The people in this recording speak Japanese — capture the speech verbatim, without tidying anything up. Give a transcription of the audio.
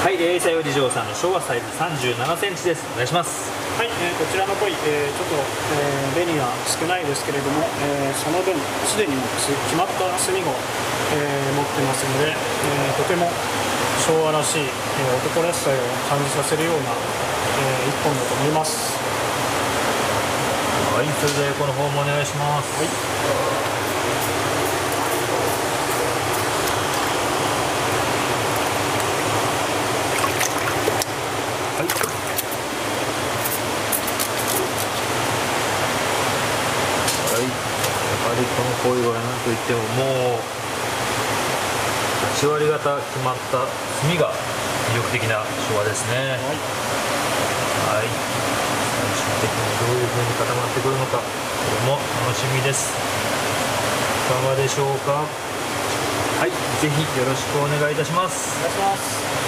はい、えー、さよりじょうさんの昭和サイズさんじゅうななセンチです。お願いします。 はい、えー、こちらの鯉、えー、ちょっと、えー、紅が少ないですけれども、えー、その分すでにも決まった墨を、えー、持ってますので、えー、とても昭和らしい、えー、男らしさを感じさせるような、えー、一本だと思います。 はい、それではこの方もお願いします。はい。はい、やはりこの鯉は何といってももうはち割方決まった墨が魅力的な昭和ですね。はい、はい、最終的にどういう風に固まってくるのか、これも楽しみです。いかがでしょうか。はい、ぜひよろしくお願いいたします。 お願いします。